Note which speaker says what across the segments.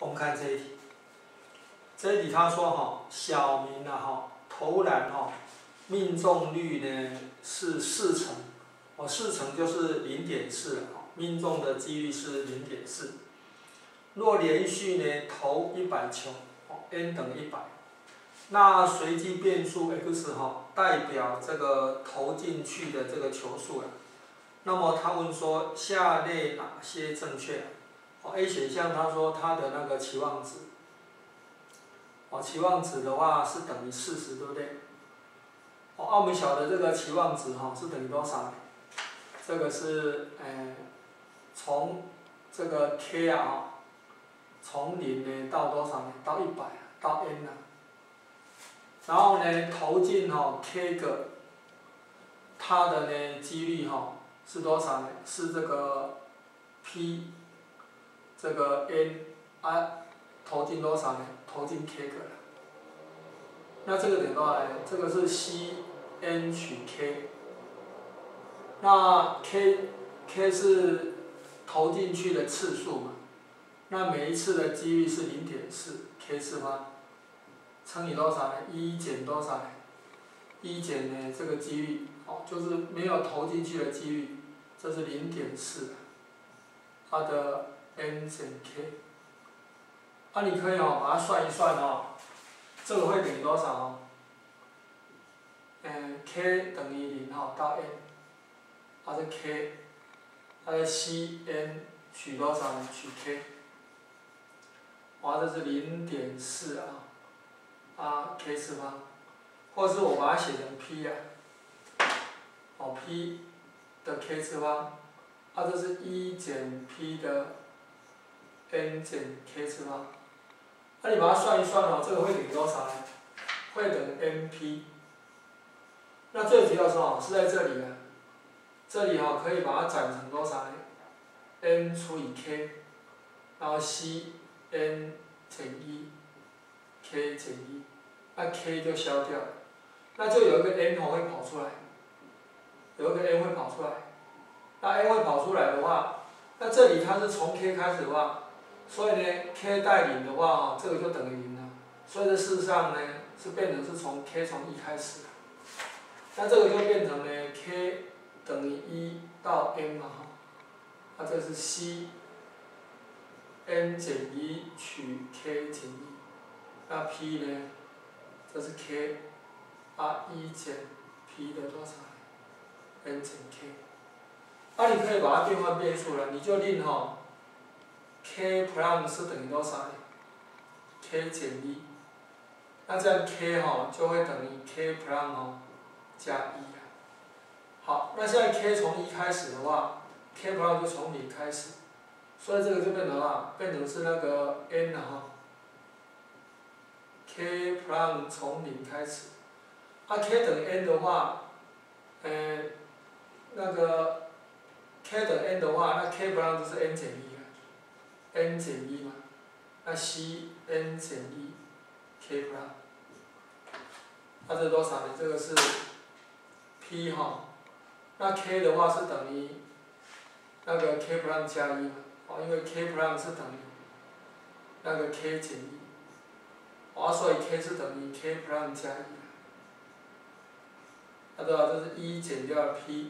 Speaker 1: 我们看这一题，这一题他说小明投篮命中率呢是4成，4成就是0.4，命中的几率是0.4。若连续呢投100球，n 等于100，那随机变数 x 代表这个投进去的这个球数了。那么他问说下列哪些正确？A 选项他说它的那个期望值，期望值的话是等于40，对不对？我们晓得这个期望值是等于多少呢？这个是从这个 k 从0呢到多少呢？到100到 n 然后呢投进k 个，它的呢几率是多少呢？是这个 p 这个 n 投进多少呢？投进 k 个了。那这个等于多少呢？这个是 c n 取 k。那 k 是投进去的次数嘛？那每一次的几率是0.4，k 次方乘以多少呢？1减多少呢？1减呢这个几率就是没有投进去的几率，这是0.4，它的 n 减 k。你可以把它算一算这个会等于多少k 等于0到 n， 它是 k， 它的 c n 取多少呢？取 k， 这是0.4k 次方，或是我把它写成 p p 的 k 次方，这是1减 p 的 n 减 k 次方。你把它算一算这个会等于多少呢？会等于 np。那最主要是在这里这里可以把它转成多少呢 ？n 除以 k， 然后 c n 减1 k 减1，那 k 就消掉了，那就有一个 n 会跑出来，有一个 n 会跑出来。那 n 会跑出来的话，那这里它是从 k 开始的话，所以呢 k 带0的话这个就等于0了。所以这事实上呢是变成是从 k 从1开始的。那这个就变成呢 k 等于1到 n 嘛那这是 c n 减1取 k 减1，那 p 呢？这是 k， 1减 p 的多少 ？n 减 k。你可以把它变换变数了，你就令k prime 是等于多少呢 ？k 减1，那这样 k 就会等于 k prime加1好，那现在 k 从1开始的话 ，k prime 就从0开始，所以这个就变成是那个 n k prime 从0开始。k 等于 n 的话，那个 k 等于 n 的话，那 k prime 就是 n 减1 n 减1嘛，那 c n 减1 k prime， 这是多少呢？这个是 p 那 k 的话是等于那个 k prime 加1嘛，因为 k prime 是等于那个 k 减1，所以 k 是等于 k prime 加1。这是1减掉 p，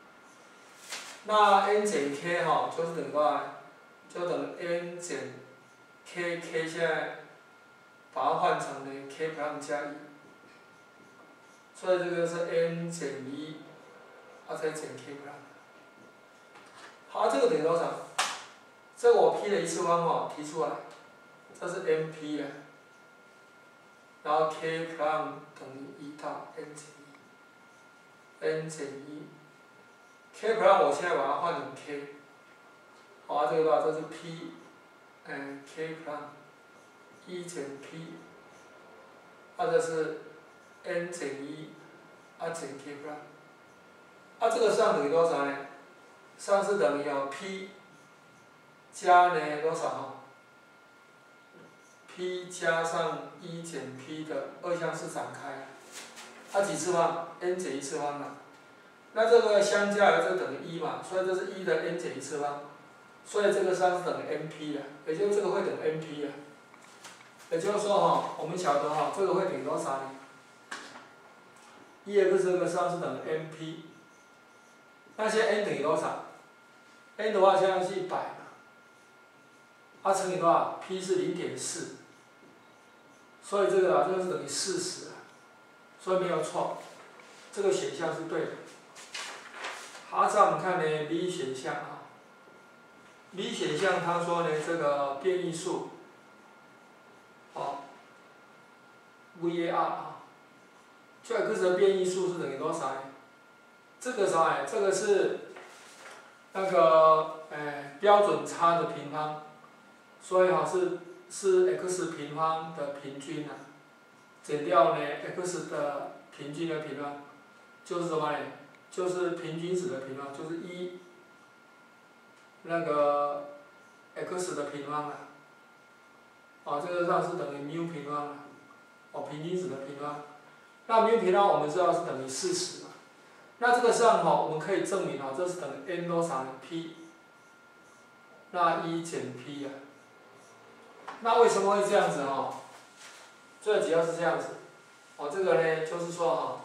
Speaker 1: 那 n 减 k 就是等于多少？就等于 n 减 k 现在把它换成呢 k prime 加1，所以这个是 n 减1，再减 k prime。好，这个等于多少？这个我 p 的一次方提出来，这是 np 然后 k prime 等于1到 n 减1，n 减1，k prime 我现在把它换成 k， 这个的话这是 p， k prime 1减 p， 这是 n 减1，减 k prime。这个上等于多少呢？上是等于p 加呢多少？p 加上1减 p 的二项式展开，几次方 ？n 减1次方嘛。那这个相加的这个等于1嘛，所以这是1的 n 减1次方。 所以这个实际上是等于 NP 的，也就是这个会等于 NP 的。也就是说我们晓得这个会等于多少呢？1x 这个实际上是等于 NP。那现在 n 等于多少 ？n 的话现在是100嘛，乘以多少 ？p 是0.4，所以这个是等于40啊，所以没有错，这个选项是对的。好，再我们看呢 B 选项B 选项他说呢这个变异数VAR 就 x 的变异数是等于多少呢？这个啥这个是那个标准差的平方，所以是 x 平方的平均减掉呢 x 的平均的平方，就是什么呢？就是平均值的平方，就是那个 x 的平方这个上是等于缪平方平均值的平方。那缪平方我们知道是等于40嘛。那这个上我们可以证明这是等于 n 多少呢 ？p。那1减 p 那为什么会这样子最主要是这样子。这个呢就是说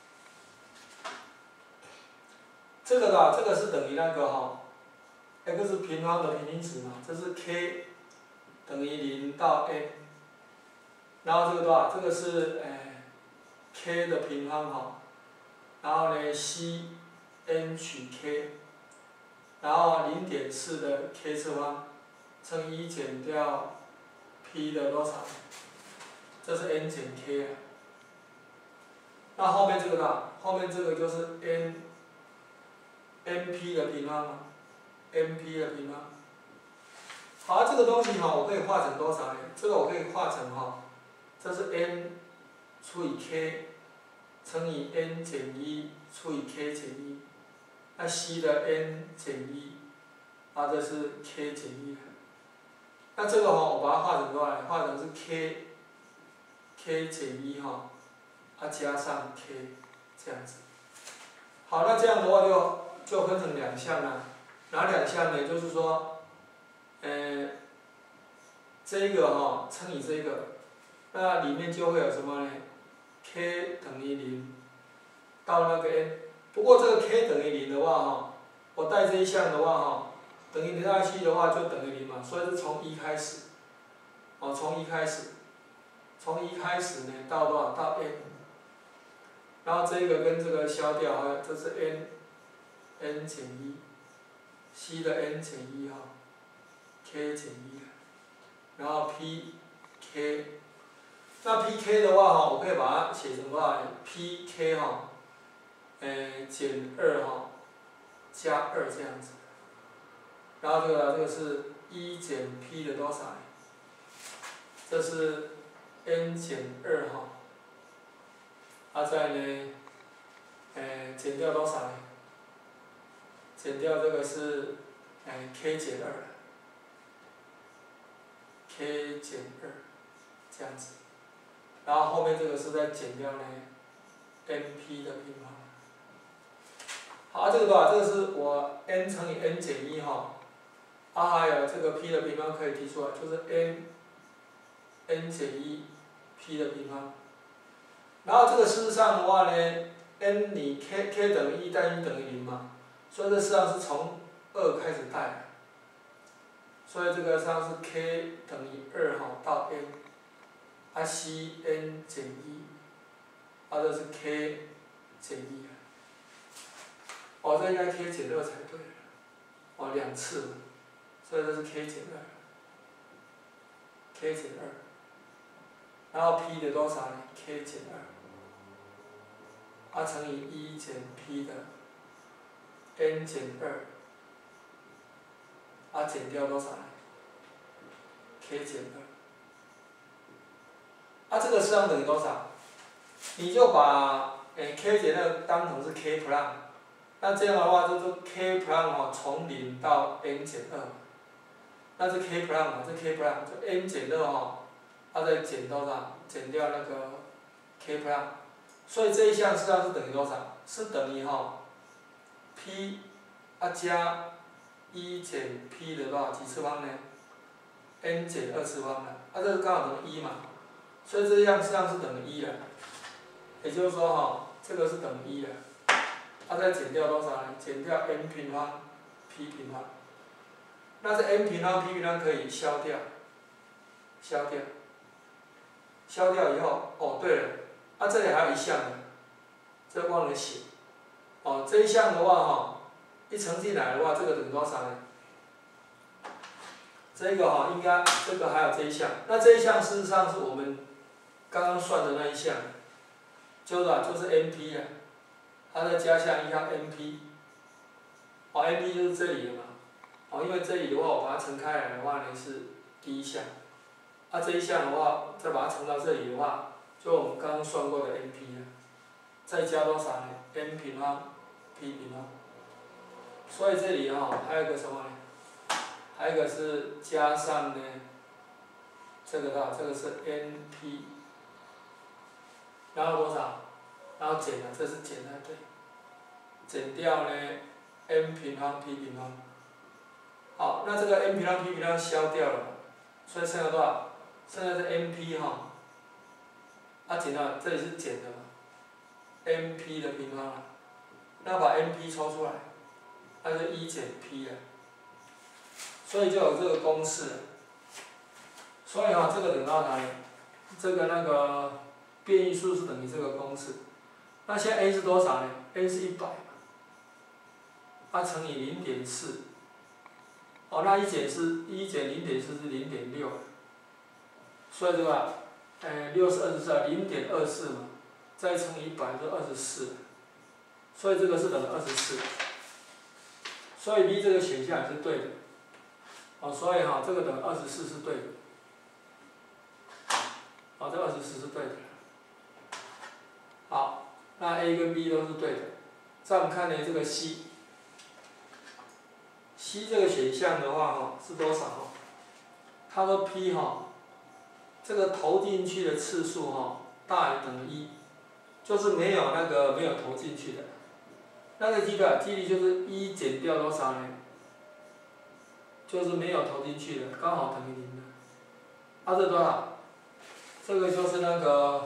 Speaker 1: 这个是等于那个x 平方的平均值嘛，这是 k 等于0到 n。然后这个多少？这个是k 的平方然后呢 c n 取 k， 然后0.4的 k 次方乘1减掉 p 的多少？这是 n 减 k 那后面这个后面这个就是 np 的平方np 的平方。好，这个东西我可以化成多少呢？这个我可以化成这是 n 除以 k 乘以 n 减1除以 k 减1，那 c 的 n 减1，这是 k 减1。那这个我把它化成多少呢？化成是 k 减1加上 k 这样子。好，那这样的话就分成2项了。哪2项呢？就是说，这个乘以这个，那里面就会有什么呢 ？k 等于0到那个 n。不过这个 k 等于0的话我带这一项的话等于0下去的话就等于0嘛，所以是从1开始。从1开始，从1开始呢到多少？到 n。然后这个跟这个消掉这是 n 减1，c 的 n 减1k 减1，然后 pk。那 pk 的话我可以把它写成多少呢 ？pk 减2加2这样子。然后这个是1减 p 的多少呢？这是 n 减2再呢减掉多少呢？减掉这个是k 减2，k 减2这样子。然后后面这个是再减掉呢 np 的平方。好，这个多少？这个是我 n 乘以 n 减1还有这个 p 的平方可以提出来，就是 n 减1 p 的平方。然后这个事实上的话呢 ，n 你 k 等于1带1等于0嘛，所以这实际上是从2开始带。所以这个上是 k 等于2到 n，c n 减1，这是 k 减1。这应该 k 减2才对。2次，所以这是 k 减2，k 减2。然后 p 的多少呢 ？k 减2，乘以1减 p 的 n 减2，减掉多少呢 ？k 减2。这个实际上等于多少？你就把k 减2当成是 k prime， 那这样的话就是 k prime 从0到 n 减2，那是 k prime 这 k prime 就 n 减2再减多少？减掉那个 k prime， 所以这一项实际上是等于多少？是等于p加 1减 p 的多少几次方呢 ？n 减2次方的，这个刚好等于1嘛，所以这样实际上是等于1了。也就是说这个是等于1了。再减掉多少呢？减掉 n 平方 p 平方。那这 n 平方 p 平方可以消掉，消掉以后，对了，这里还有一项呢，这忘了写。这一项的话一乘进来的话，这个等于多少呢？这个应该这个还有这一项，那这一项事实上是我们刚刚算的那一项，就是np啊，它再加上一项 np，np 就是这里的嘛，因为这里的话我把它乘开来的话呢是第一项，这一项的话再把它乘到这里的话，就我们刚刚算过的 np 了，再加多少呢 ？n 平方 p 平方，所以这里还有一个什么呢？还有一个是加上呢，这个是 np， 然后多少？然后减了，这是减的对，减掉呢 n 平方 p 平方。好，那这个 n 平方 p 平方消掉了，所以剩下多少？剩下是 np 减到这里是减的嘛 ，np 的平方了，那把 np 抽出来，那就1减 p 了。所以就有这个公式了，所以这个等到哪里？这个那个变异数是等于这个公式。那现在 n 是多少呢 ？n 是100嘛，乘以 0.4，那1减0.4是0.6，所以这个6是24 0.24嘛，再乘以100是24，所以这个是等于24，所以 B 这个选项也是对的。所以这个等于24是对的。这24是对的。好，那 A 跟 B 都是对的。再我们看呢这个 C 这个选项的话是多少？它说 P 这个投进去的次数大于等于1，就是没有投进去的。那个几率就是1减掉多少呢？就是没有投进去的，刚好等于0的。这多少？这个就是那个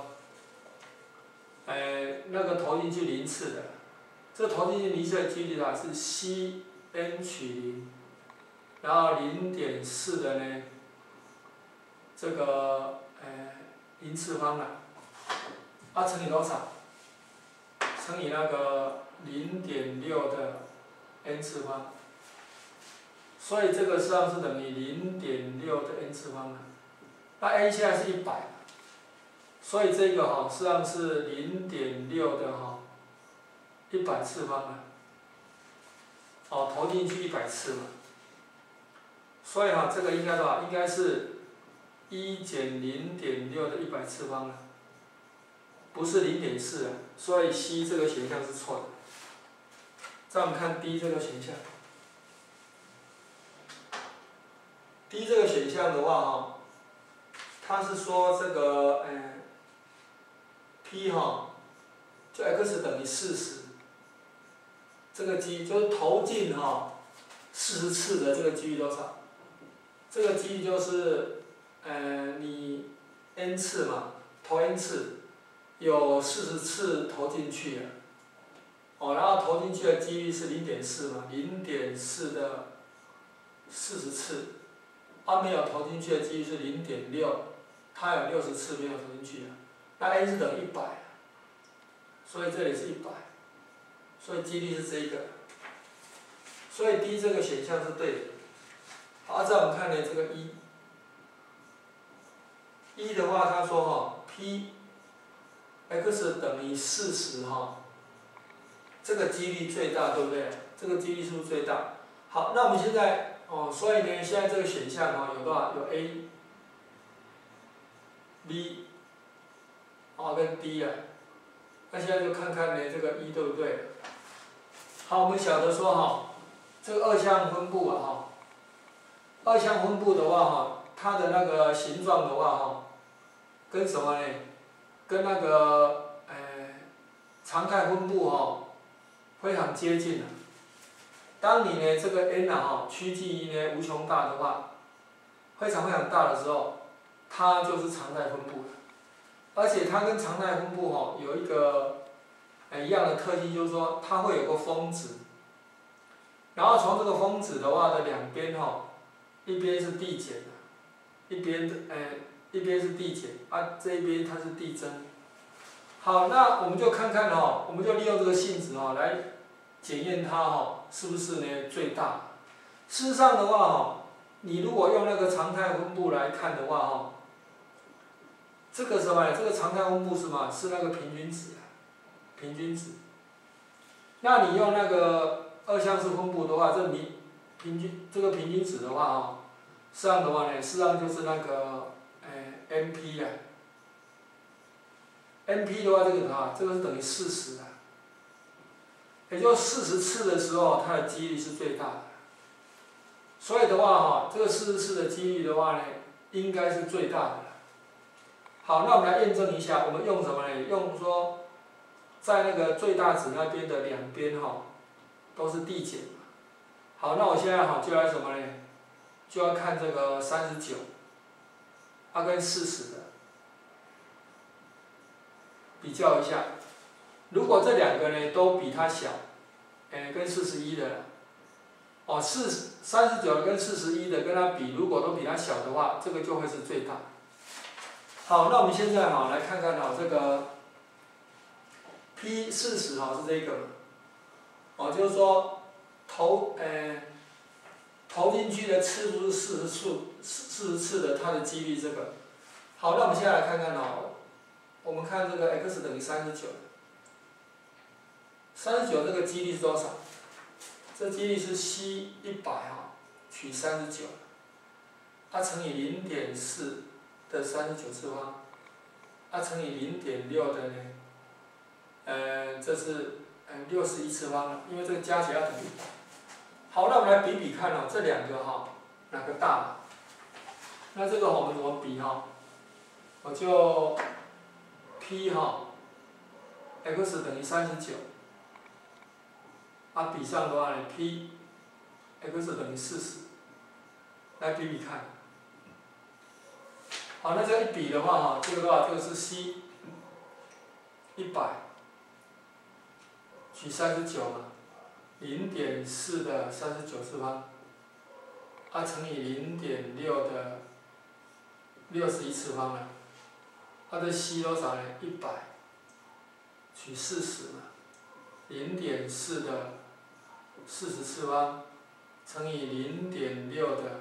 Speaker 1: 投进去0次的。这投进去0次的几率是 c(n 取0)，然后0.4的呢，这个0次方了。乘以多少？乘以那个0.6的 n 次方。所以这个实际上是等于0.6的 n 次方的，那 n 现在是100，所以这个实际上是0.6的100次方的，投进去100次嘛，所以这个应该多少？应该是1减0.6的100次方的，不是0.4啊，所以 C 这个选项是错的。再我们看 D 这个选项。D 这个选项的话它是说这个P 就 x 等于40，这个几率就是投进40次的这个几率多少？这个几率就是你 n 次嘛，投 n 次，有40次投进去了，然后投进去的几率是0.4嘛，0.4的40次。没有投进去的几率是0.6，它有60次没有投进去的，那 n 是等于100，所以这里是100，所以几率是这个，所以 D 这个选项是对的。好，再我们看呢这个一的话，他说P x 等于40这个几率最大，对不对？这个几率是不是最大？好，那我们现在。所以呢，现在这个选项有多少？有 A、B， 跟 D 啊。那现在就看看呢，这个对不对？好，我们晓得说这个二项分布二项分布的话它的那个形状的话跟什么呢？跟那个常态分布非常接近的。 当你呢这个 n 趋近于呢无穷大的话，非常大的时候，它就是常态分布了。而且它跟常态分布有一个一样的特性，就是说它会有个峰值。然后从这个峰值的话的两边一边是递减的，一边是递减，这一边它是递增。好，那我们就看看我们就利用这个性质来检验它是不是呢最大。事实上的话你如果用那个常态分布来看的话这个什么？这个常态分布是什么？是那个平均值平均值。那你用那个二项式分布的话，这个平均值的话实际上的话呢，实际上就是那个NP 啊。NP 的话，这个是等于40啊。也就40次的时候，它的几率是最大的。所以的话这个40次的几率的话呢，应该是最大的。好，那我们来验证一下，我们用什么呢？用说，在那个最大值那边的两边都是递减。好，那我现在就来什么呢？就要看这个39，它跟40的比较一下。如果这两个呢都比它小，跟41的39跟41的跟它比，如果都比它小的话，这个就会是最大。好，那我们现在来看看这个 P40是这个就是说投进去的次数是40次的，它的几率这个。好，那我们现在来看看我们看这个 x 等于39，39这个几率是多少？这几率是 C100取39，它乘以0.4的39次方，乘以0.6的呢，这是61次方，因为这个加起来要等于100。好，那我们来比比看这两个哪个大？那这个我们怎么比我就 P x 等于39，比上的话呢 P x 等于40，来比比看。好，那这样一比的话这个的话，这个是 C100取39嘛，0.4的39次方，乘以0.6的61次方了，它的 C 多少呢？100取40嘛，0.4的40次方乘以0.6的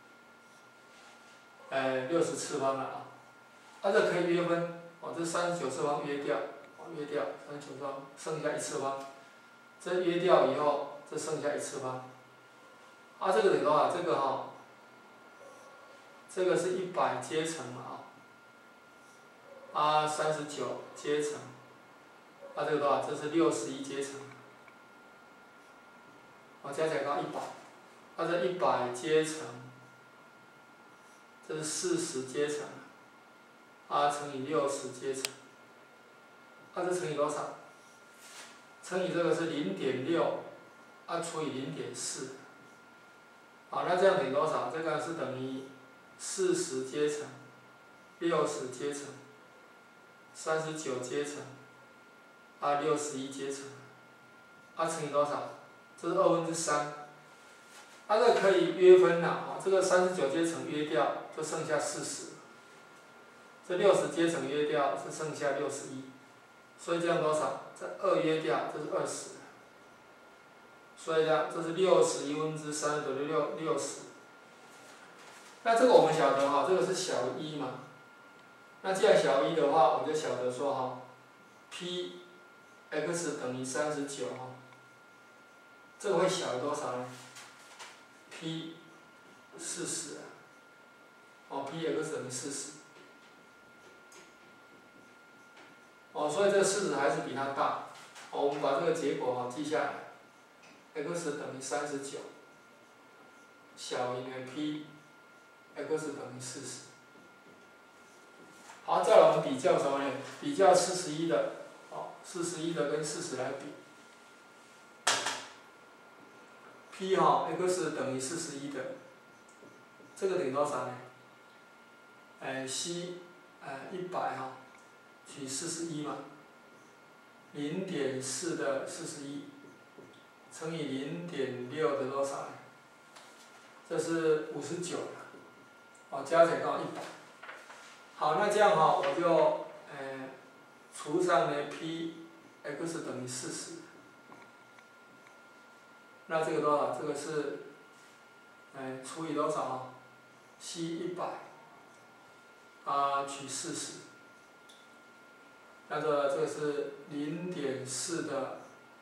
Speaker 1: 60次方了这可以约分这39次方约掉39次方剩下1次方，这约掉以后，这剩下1次方。这个等于多少？这个是100阶乘嘛39阶乘，这个多少？这是61阶乘，加起来刚100，这100阶乘，这是40阶乘，乘以60阶乘，这乘以多少？乘以这个是0.6，除以0.4，那这样等于多少？这个是等于40阶乘，60阶乘，39阶乘，61阶乘，乘以多少？这是3/2。这个可以约分这个39阶乘约掉，就剩下40。这60阶乘约掉，是剩下61。所以这样多少？这2约掉，这是20。所以呢，这是61/3等于60。那这个我们晓得这个是小1嘛。那既然小1的话，我们就晓得说P x 等于39这个会小于多少呢 ？P 40P x 等于40。所以这个40还是比它大。我们把这个结果记下来 ，x 等于39，小于呢 P x 等于40。好，再来我们比较什么呢？比较41的，41的跟40来比。 P x等于41的，这个等于多少呢？c 100取41嘛，0.4的41乘以0.6的多少呢？这是59了，加起来刚好100。好，那这样我就除上呢 p x 等于40，那这个多少？这个是除以多少？c 100取40，那这个是0.4的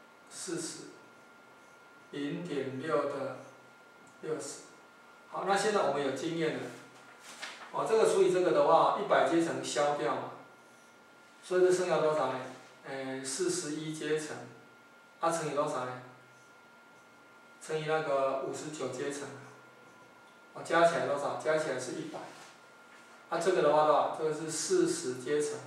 Speaker 1: 40，0.6的60。好，那现在我们有经验了。这个除以这个的话，100阶层消掉嘛，所以这剩下多少呢？41阶层，乘以多少呢？乘以那个59阶层，加起来多少？加起来是100。这个的话多少？这个是40阶层，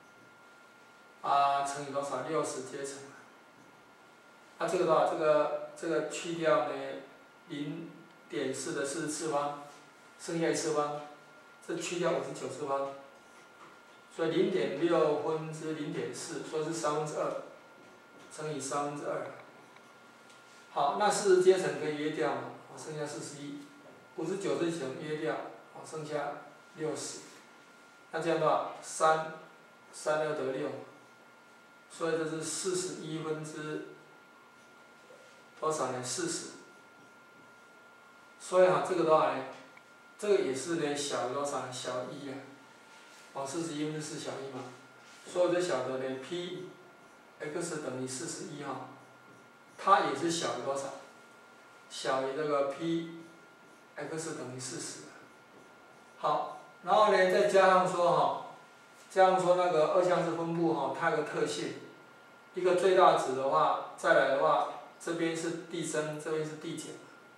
Speaker 1: 乘以多少？60阶层。这个多少？这个去掉呢0.4的4次方，剩下1次方。这去掉59次方，所以0.6分之0.4，所以是2/3，乘以2/3。好，那40阶层可以约掉嘛？剩下41，59阶层约掉，剩下60。那这样的话，3要得6，所以这是41分之多少呢？40。所以这个多少呢？这个也是呢，小于多少呢？小于141分之4小于1嘛，所以我就晓得呢 p x 等于41它也是小于多少？小于这个 p x 等于40。好，然后呢再加上说那个二项式分布它有个特性，一个最大值的话，再来的话，这边是递增，这边是递减。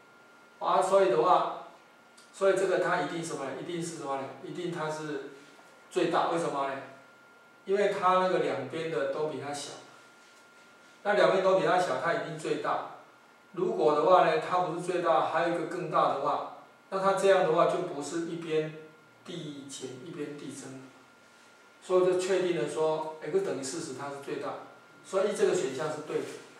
Speaker 1: 所以这个它一定什么呢？一定是什么呢？一定它是最大，为什么呢？因为它那个两边的都比它小，那两边都比它小，它一定最大。如果的话呢，它不是最大，还有一个更大的话，那它这样的话就不是一边递减一边递增，所以就确定了说 x 等于40它是最大，所以这个选项是对的。